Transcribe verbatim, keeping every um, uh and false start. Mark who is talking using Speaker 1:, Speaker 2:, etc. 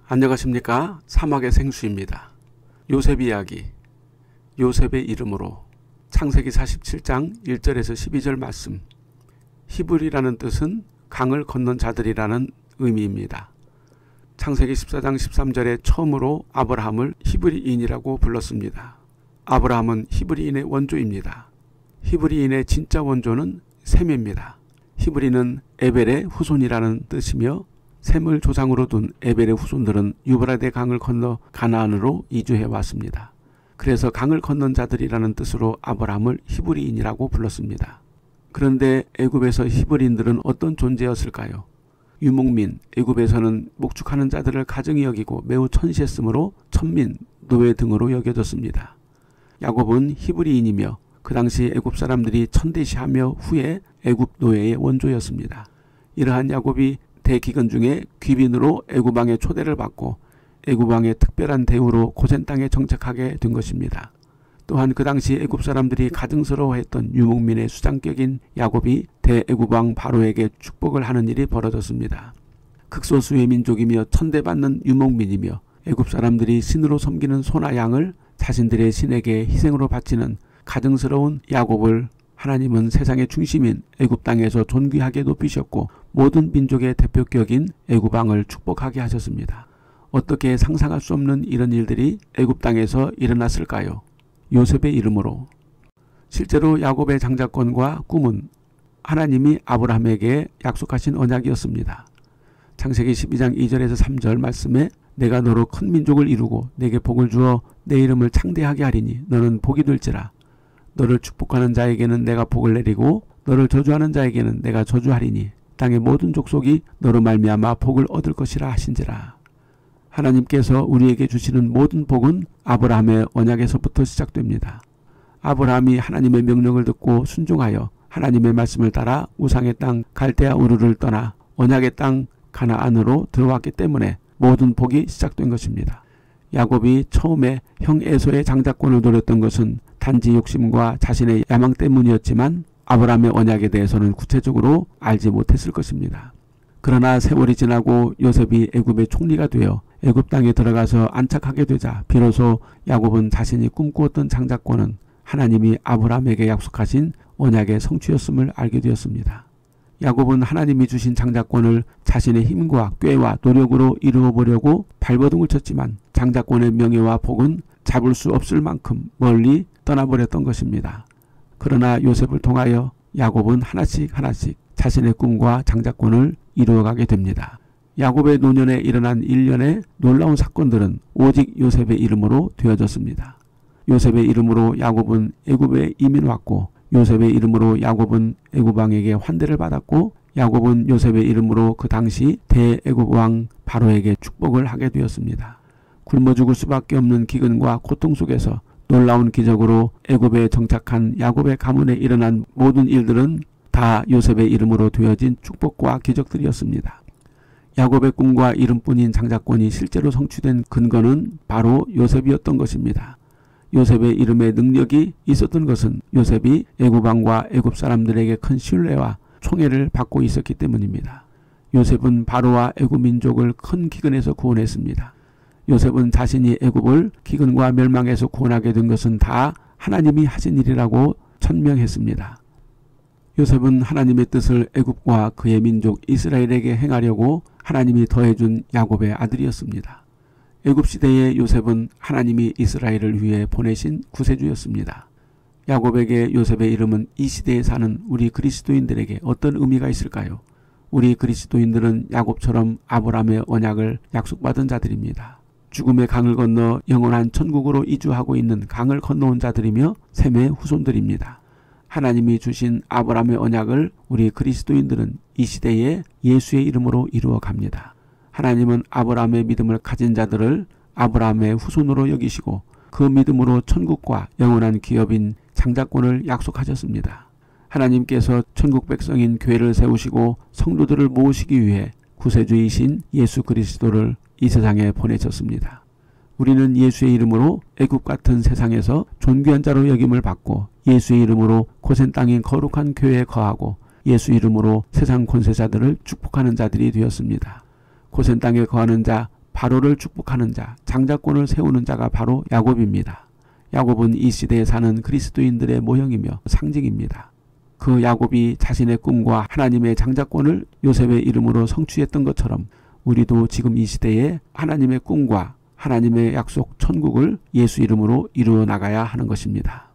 Speaker 1: 안녕하십니까. 사막의 생수입니다. 요셉 이야기. 요셉의 이름으로. 창세기 사십칠 장 일 절에서 십이 절 말씀. 히브리라는 뜻은 강을 건넌 자들이라는 의미입니다. 창세기 십사 장 십삼 절에 처음으로 아브라함을 히브리인이라고 불렀습니다. 아브라함은 히브리인의 원조입니다. 히브리인의 진짜 원조는 셈입니다. 히브리는 에벨의 후손이라는 뜻이며 셈을 조상으로 둔 에벨의 후손들은 유브라데 강을 건너 가나안으로 이주해 왔습니다. 그래서 강을 건넌 자들이라는 뜻으로 아브라함을 히브리인이라고 불렀습니다. 그런데 애굽에서 히브리인들은 어떤 존재였을까요? 유목민, 애굽에서는 목축하는 자들을 가증히 여기고 매우 천시했으므로 천민, 노예 등으로 여겨졌습니다. 야곱은 히브리인이며 그 당시 애굽 사람들이 천대시하며 후에 애굽 노예의 원조였습니다. 이러한 야곱이 대기근 중에 귀빈으로 애굽 왕의 초대를 받고 애굽 왕의 특별한 대우로 고센 땅에 정착하게 된 것입니다. 또한 그 당시 애굽 사람들이 가증스러워했던 유목민의 수장격인 야곱이 대애굽 왕 바로에게 축복을 하는 일이 벌어졌습니다. 극소수의 민족이며 천대받는 유목민이며 애굽 사람들이 신으로 섬기는 소나 양을 자신들의 신에게 희생으로 바치는 가증스러운 야곱을 하나님은 세상의 중심인 애굽 땅에서 존귀하게 높이셨고 모든 민족의 대표격인 애굽 왕을 축복하게 하셨습니다. 어떻게 상상할 수 없는 이런 일들이 애굽 땅에서 일어났을까요? 요셉의 이름으로. 실제로 야곱의 장자권과 꿈은 하나님이 아브라함에게 약속하신 언약이었습니다. 창세기 십이 장 이 절에서 삼 절 말씀에 내가 너로 큰 민족을 이루고 내게 복을 주어 내 이름을 창대하게 하리니 너는 복이 될지라. 너를 축복하는 자에게는 내가 복을 내리고 너를 저주하는 자에게는 내가 저주하리니 땅의 모든 족속이 너로 말미암아 복을 얻을 것이라 하신지라. 하나님께서 우리에게 주시는 모든 복은 아브라함의 언약에서부터 시작됩니다. 아브라함이 하나님의 명령을 듣고 순종하여 하나님의 말씀을 따라 우상의 땅 갈대아 우르를 떠나 언약의 땅 가나안으로 들어왔기 때문에 모든 복이 시작된 것입니다. 야곱이 처음에 형 에서의 장자권을 노렸던 것은 단지 욕심과 자신의 야망 때문이었지만 아브라함의 언약에 대해서는 구체적으로 알지 못했을 것입니다. 그러나 세월이 지나고 요셉이 애굽의 총리가 되어 애굽 땅에 들어가서 안착하게 되자 비로소 야곱은 자신이 꿈꾸었던 장자권은 하나님이 아브라함에게 약속하신 언약의 성취였음을 알게 되었습니다. 야곱은 하나님이 주신 장자권을 자신의 힘과 꾀와 노력으로 이루어 보려고 발버둥을 쳤지만 장자권의 명예와 복은 잡을 수 없을 만큼 멀리 떠나버렸던 것입니다. 그러나 요셉을 통하여 야곱은 하나씩 하나씩 자신의 꿈과 장자권을 이루어가게 됩니다. 야곱의 노년에 일어난 일련의 놀라운 사건들은 오직 요셉의 이름으로 되어졌습니다. 요셉의 이름으로 야곱은 애굽에 이민 왔고 요셉의 이름으로 야곱은 애굽 왕에게 환대를 받았고 야곱은 요셉의 이름으로 그 당시 대애굽 왕 바로에게 축복을 하게 되었습니다. 굶어 죽을 수밖에 없는 기근과 고통 속에서 놀라운 기적으로 애굽에 정착한 야곱의 가문에 일어난 모든 일들은 다 요셉의 이름으로 되어진 축복과 기적들이었습니다. 야곱의 꿈과 이름뿐인 장자권이 실제로 성취된 근거는 바로 요셉이었던 것입니다. 요셉의 이름에 능력이 있었던 것은 요셉이 애굽 왕과 애굽 사람들에게 큰 신뢰와 총애를 받고 있었기 때문입니다. 요셉은 바로와 애굽 민족을 큰 기근에서 구원했습니다. 요셉은 자신이 애굽을 기근과 멸망에서 구원하게 된 것은 다 하나님이 하신 일이라고 천명했습니다. 요셉은 하나님의 뜻을 애굽과 그의 민족 이스라엘에게 행하려고 하나님이 더해준 야곱의 아들이었습니다. 애굽 시대의 요셉은 하나님이 이스라엘을 위해 보내신 구세주였습니다. 야곱에게 요셉의 이름은 이 시대에 사는 우리 그리스도인들에게 어떤 의미가 있을까요? 우리 그리스도인들은 야곱처럼 아브라함의 언약을 약속받은 자들입니다. 죽음의 강을 건너 영원한 천국으로 이주하고 있는 강을 건너온 자들이며 셈의 후손들입니다. 하나님이 주신 아브라함의 언약을 우리 그리스도인들은 이 시대에 예수의 이름으로 이루어 갑니다. 하나님은 아브라함의 믿음을 가진 자들을 아브라함의 후손으로 여기시고 그 믿음으로 천국과 영원한 기업인 장자권을 약속하셨습니다. 하나님께서 천국 백성인 교회를 세우시고 성도들을 모으시기 위해 구세주이신 예수 그리스도를 이 세상에 보내셨습니다. 우리는 예수의 이름으로 애굽 같은 세상에서 존귀한 자로 여김을 받고 예수의 이름으로 고센 땅인 거룩한 교회에 거하고 예수 이름으로 세상 권세자들을 축복하는 자들이 되었습니다. 고센 땅에 거하는 자 바로를 축복하는 자, 장자권을 세우는 자가 바로 야곱입니다. 야곱은 이 시대에 사는 그리스도인들의 모형이며 상징입니다. 그 야곱이 자신의 꿈과 하나님의 장자권을 요셉의 이름으로 성취했던 것처럼 우리도 지금 이 시대에 하나님의 꿈과 하나님의 약속 천국을 예수 이름으로 이루어 나가야 하는 것입니다.